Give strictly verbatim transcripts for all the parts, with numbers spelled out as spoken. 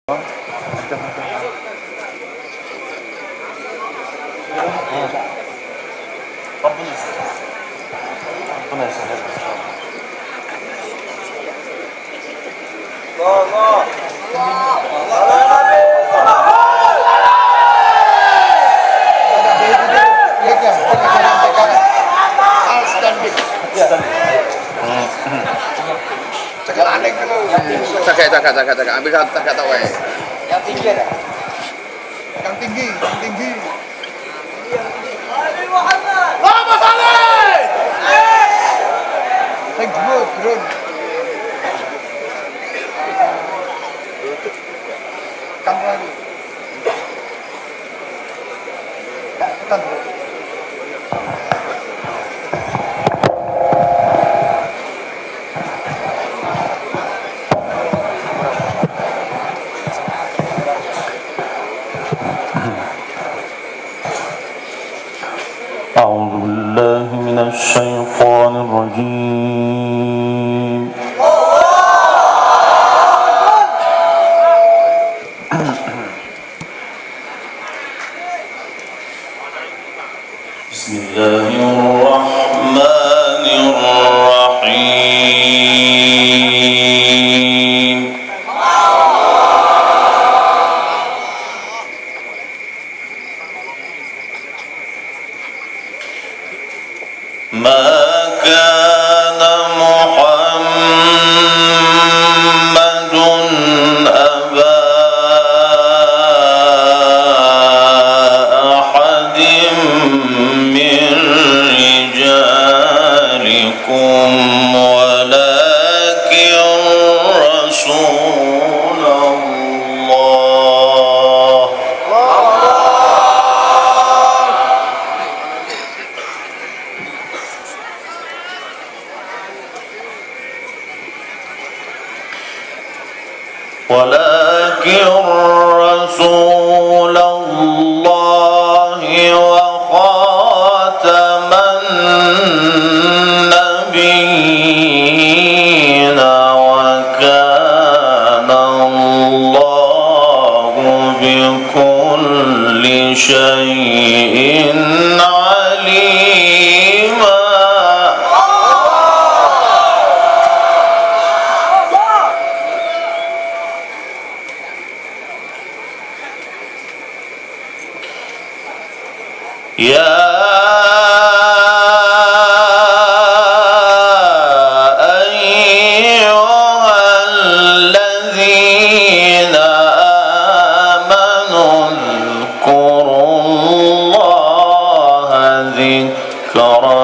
ربنا يسهل ربنا يسهل ان شاء الله. الله Cakap, cakap, cakap, cakap. Ambil satu cakap tak wae. Yang tinggi ada? Yang tinggi, yang tinggi. Ali Muhammad. Lama saleh. Naik drone, drone. Kamera ni. Tak, tekan. أعوذ بالله من الشيطان الرجيم. بسم الله الرحمن الرحيم. ما كان محمد أبا أحد من رجالكم ولكن رسول الله. ولكن رسول الله وخاتم النبيين وكان الله بكل شيء عليما. يا أيها الذين آمنوا اذكروا الله ذكرا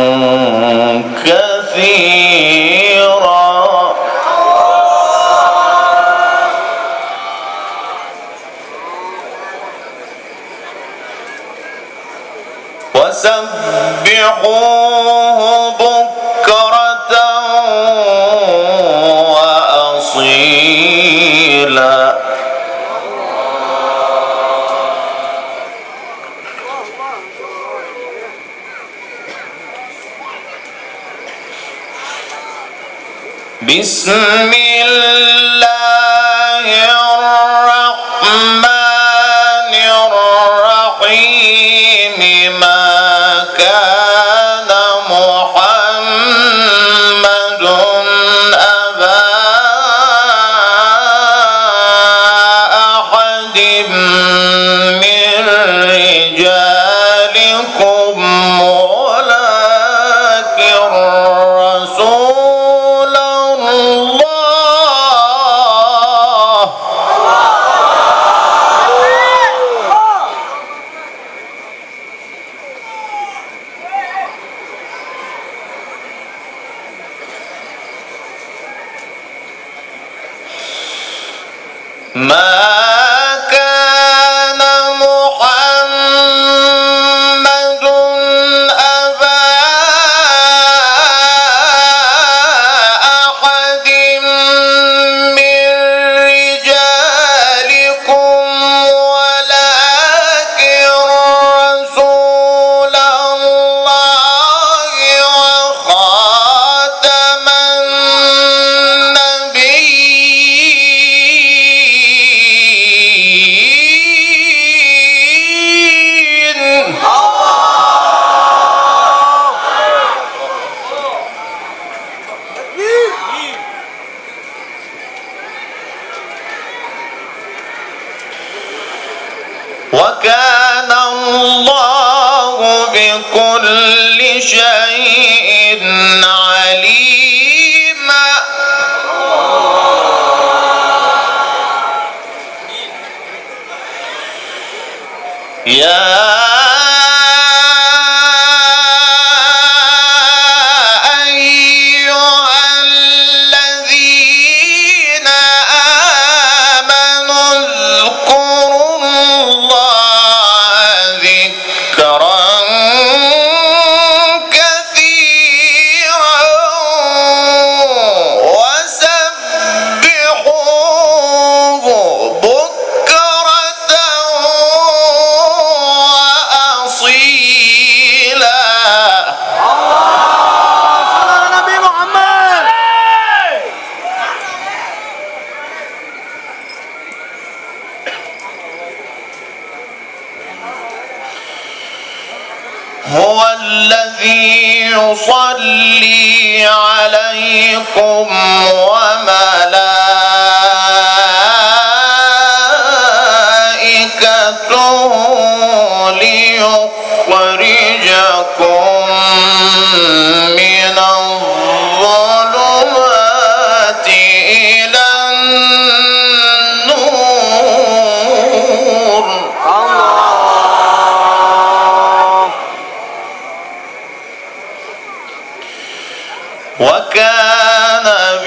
كثيرا. وسبحوه بكرة وأصيلا. بسم الله الرحمن الرحيم. ما كان محمد أبا أحد من رجالكم ولكن رسول الله. ما كان محمد أبا أحد من رجالكم ولكن رسول الله وخاتم النبيين وكان الله بكل شيء عليما. يا هو الذي يصلي عليكم وملائكته ليخرجكم من الظلمات إلى النور. وكان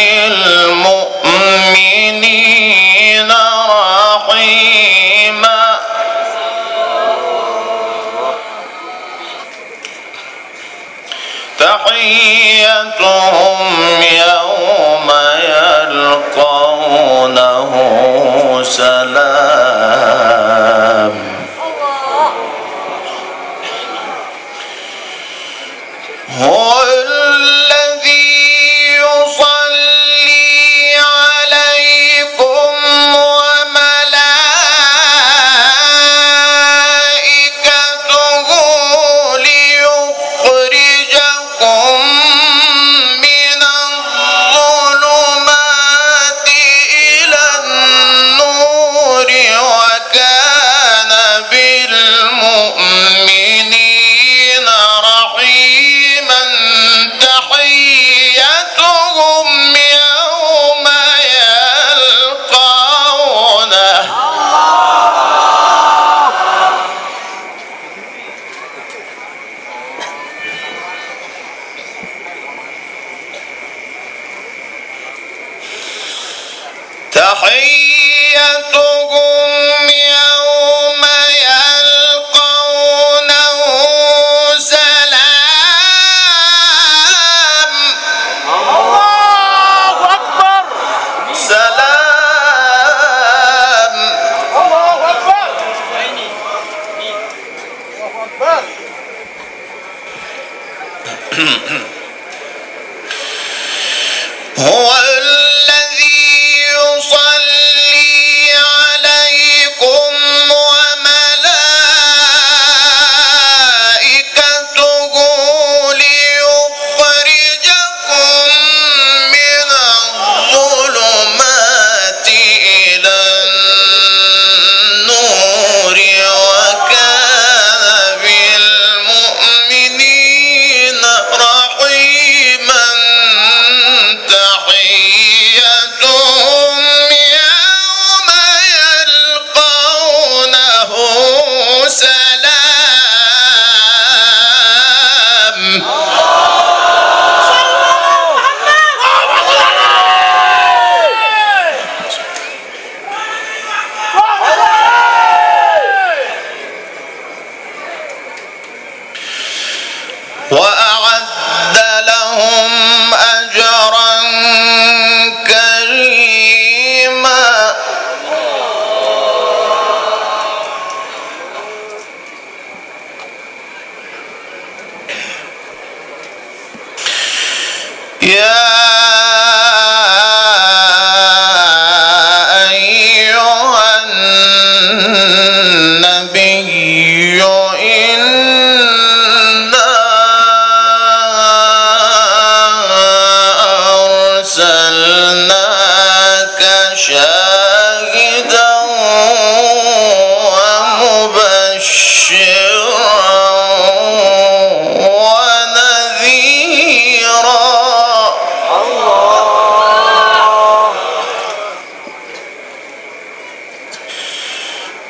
بالمؤمنين رحيما. تحيتهم يوم يلقونه سلام. هو تحيتهم يوم يلقونه سلام. الله أكبر. سلام. الله أكبر. هو الذي يصلي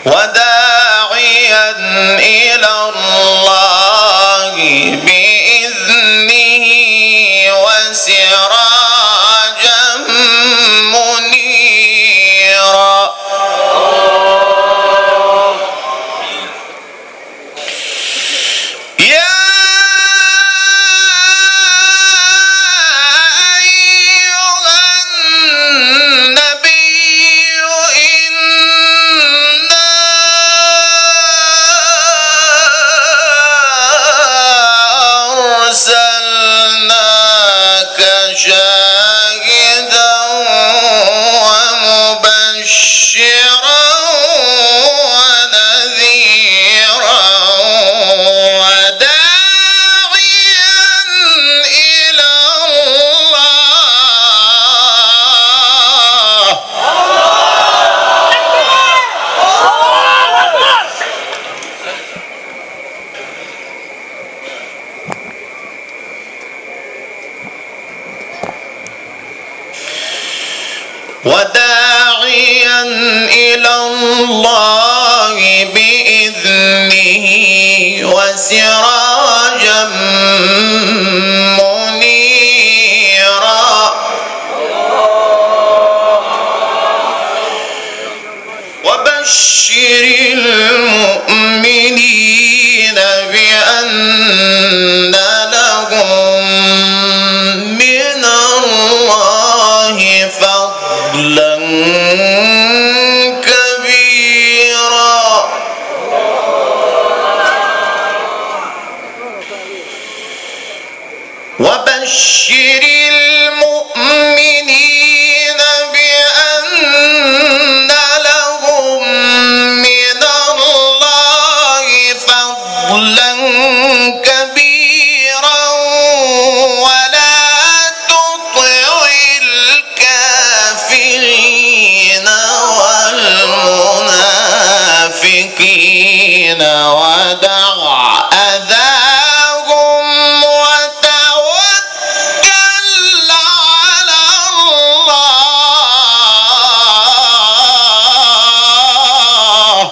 وداعيا إلى الله بإذنه وسراجا منيرا يا شاهدا ومبشرا ونذيرا وداعيا إلى الله وداعيا إلى الله بإذنه وسراجا منيرا وبشر المؤمنين بأن لهم من الله فضلا كبيرا وبشر المؤمنين بأن لهم من الله فضلا كبيرا ولا تطع الكافرين والمنافقين ودع أذاهم وتوكل على الله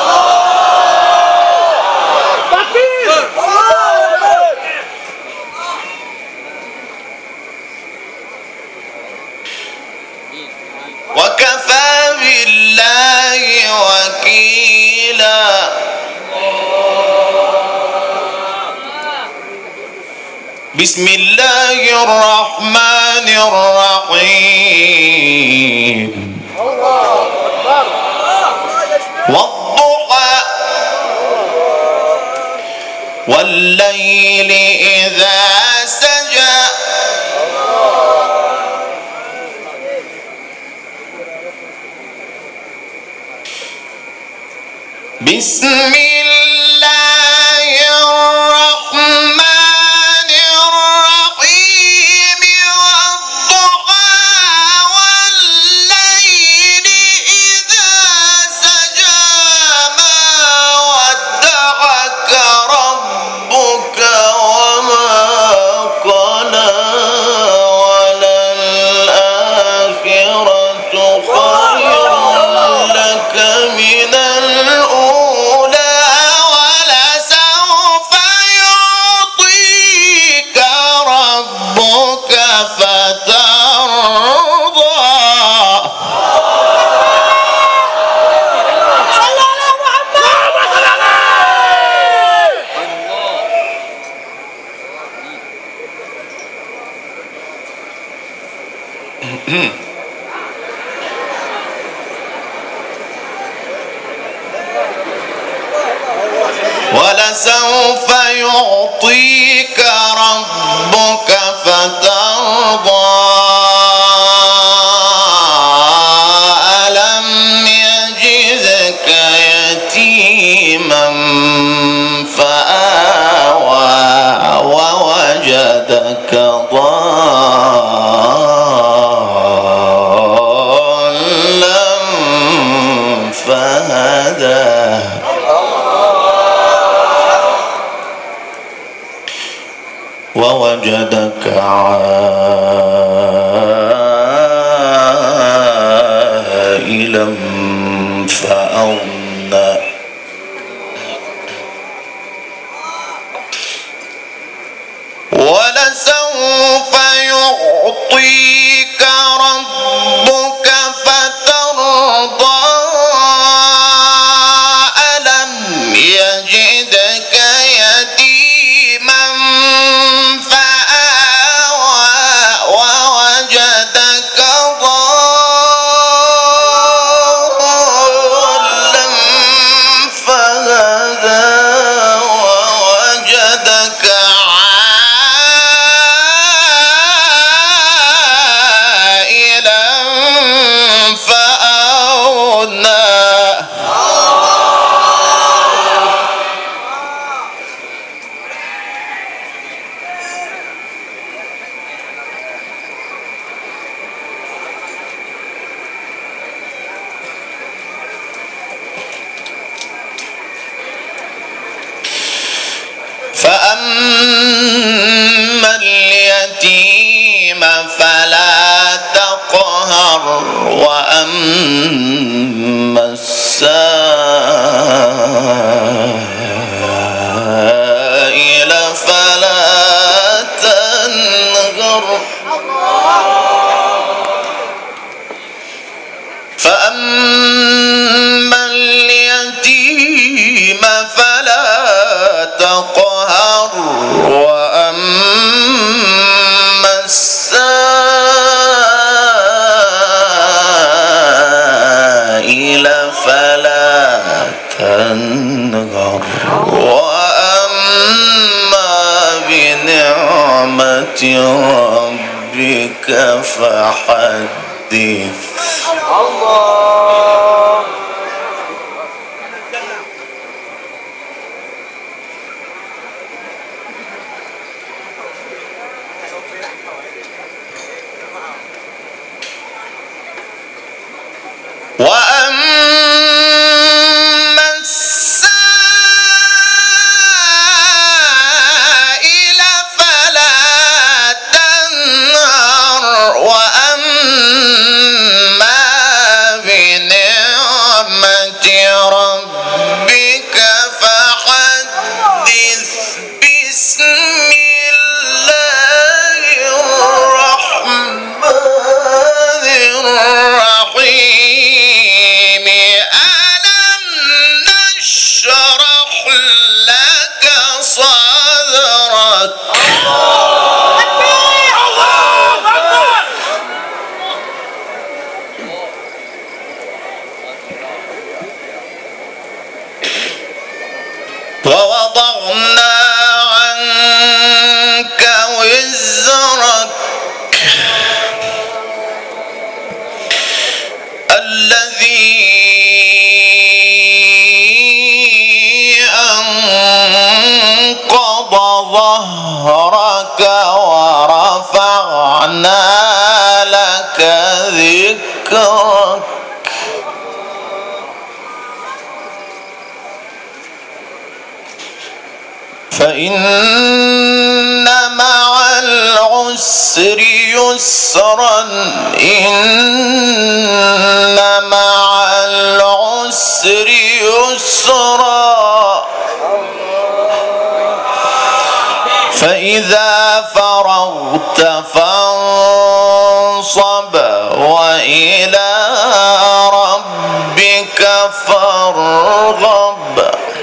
وكفى بالله وكيلا بسم الله الرحمن الرحيم والضحى والليل إذا سجى بسم الله الرحمن الرحيم والضحى والليل إذا سجى ما ودعك ربك وما قلى وللآخرة خير لك من الأولى ولسوف يعطيك ربك فترضى صلى على محمد. ولسوف يعطيك ربك فترضى ألم يجدك يتيما فآوى ووجدك ضالا فهدى ووجدك عائلا فأغنى ولسوف يعطيك ربك فترضى ألم يجدك يتيما فآوى ووجدك ضالا فهدى ووجدك فأما اليتيم فلا تقهر وأما السائل فلا تنهر فأما اليتيم فلا تقهر وأما السائل فلا تنهر وأما بنعمة ربك فحدث. الله. وأما السائل فلا تنهر وأما بنعمة ربك فحدث. بسم الله الرحمن الرحيم. ألم نشرح لك صدرك. ووضعنا عنك وزرك الذي أنقض ظهرك ورفعنا لك ذكرك. فإن مع العسر يسرا إن مع العسر يسرا فإذا فرغت فانصب وإلى ربك فارغب.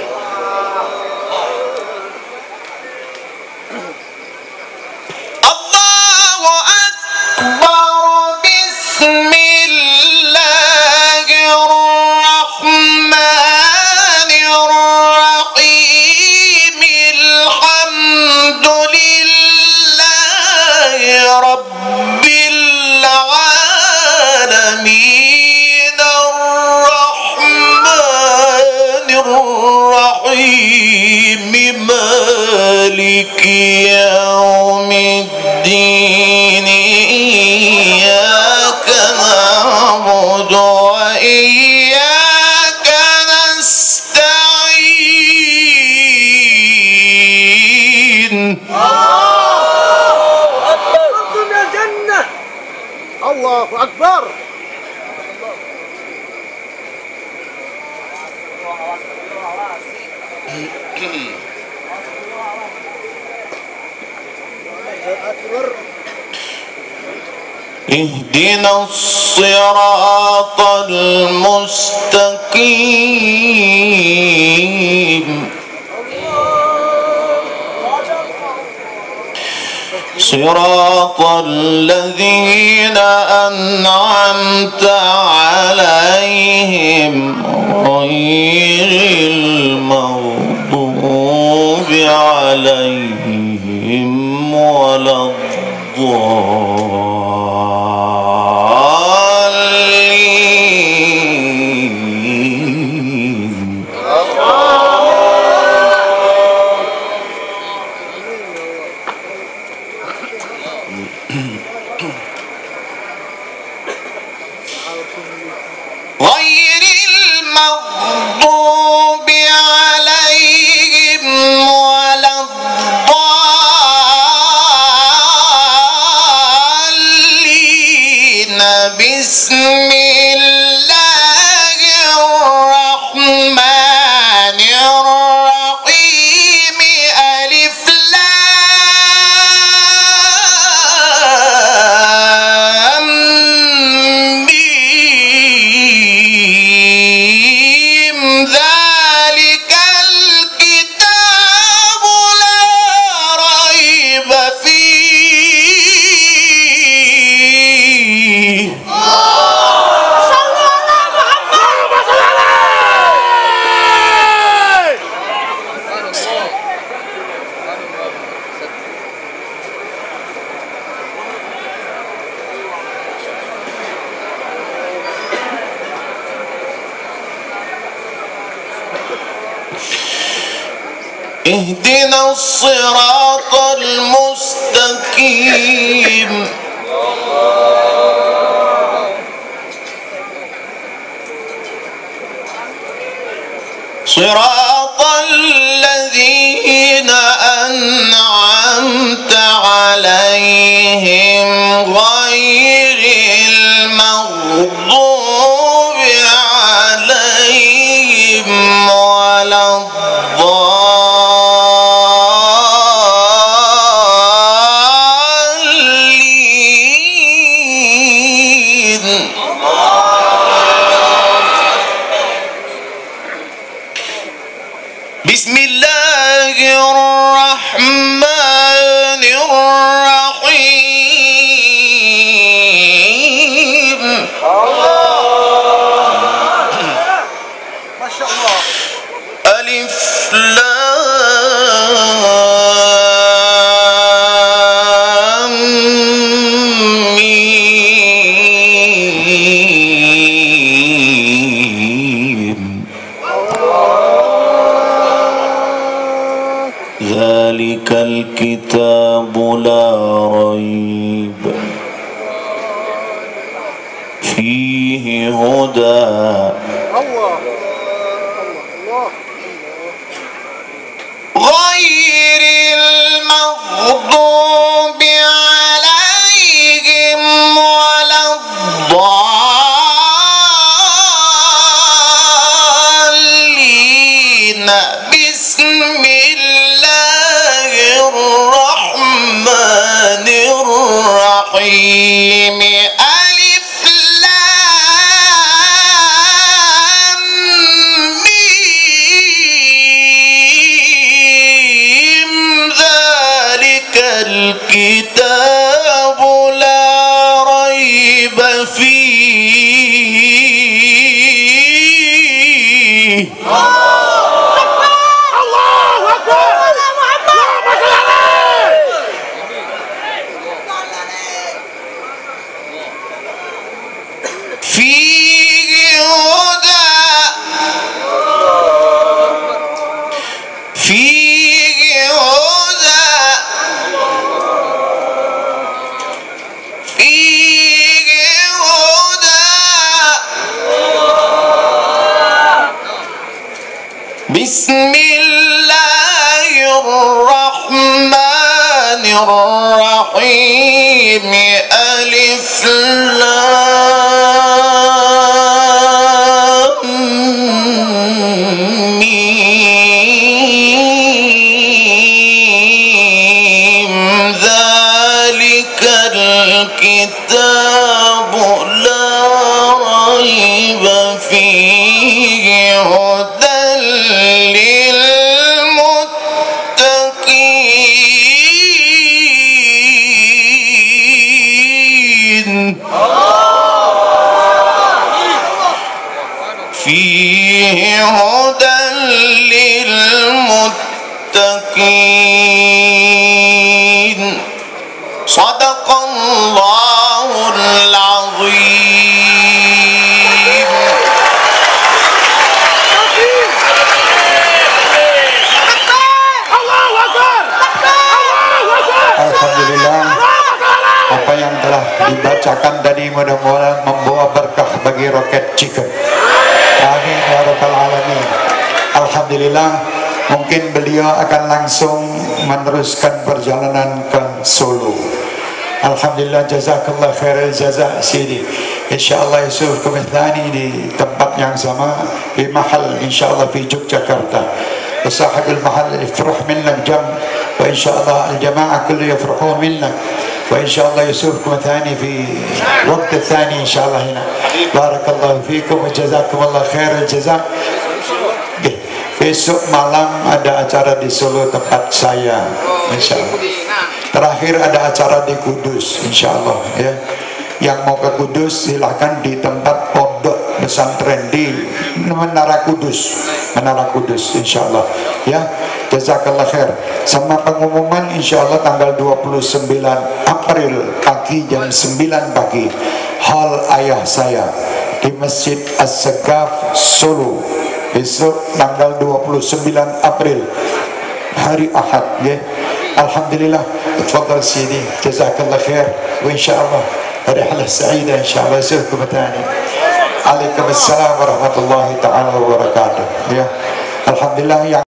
بسم الله الرحمن الرحيم. الحمد لله رب العالمين الرحمن الرحيم مالك يوم الدين. إياك نعبد وإياك نستعين. الله أكبر. ربنا جنة. الله أكبر. اهدنا الصراط المستقيم صراط الذين أنعمت عليهم غير المغضوب عليهم ولا الضالين. غير المغضوب عليهم ولا الضالين. بسم الله الرحمن الرحيم. ألف لام ميم. ذلك الكتاب لا ريب فيه. اهدنا الصراط المستقيم صراط الذين أنعمت عليهم غير المغضوب عليهم ولا الضالين. بسم الله الرحمن الرحيم. ما شاء الله. ألف لام ميم. ذلك الكتاب لا ريب فيه هدى الله الله. غير المغضوب عليهم ولا الضالين. بسم الله الرحمن الرحيم. ألف لام ميم. ذلك الكتاب لا ريب فيه. فيه هدى فيه هدى فيه هدى. بسم الله الرحمن الرحيم. ألف لام الكتاب لا ريب فيه هدى للمتقين فيه هدى للمتقين صدق الله العظيم. Alhamdulillah, apa yang telah dibacakan tadi mudah-mudahan membawa berkah bagi Rocket Chicken. Amin ya rabbal alamin. Alhamdulillah, mungkin beliau akan langsung meneruskan perjalanan ke Solo. Alhamdulillah, jazakallah khairul jaza Sidi. Insyaallah Yusuf Kumithani di tempat yang sama di mahal insyaallah di Yogyakarta. وصاحب المحل يفرح منك جم وإن شاء الله الجماعة كله يفرحون منك وإن شاء الله يسوفكم ثاني في وقت الثاني إن شاء الله هنا. بارك الله فيكم وجزاكم الله خير الجزاء. Besok malam ada acara di Solo tempat saya insya Allah. Terakhir ada acara di Kudus insya Allah ya. Yang mau ke Kudus silahkan di tempat pondok pesantren di Menara Kudus, Menara Kudus insyaallah ya. Jazakallah khair. Sama pengumuman insyaallah tanggal dua puluh sembilan April pagi jam sembilan pagi hall ayah saya di Masjid As-Segaf Solo. Besok tanggal dua puluh sembilan April hari Ahad ya. Alhamdulillah. Tafadhal sini. Jazakallah khair wa insyaallah رحلة سعيدة إن شاء الله. أشوفكم تاني. عليكم السلام ورحمة الله تعالى وبركاته. Ya, alhamdulillah.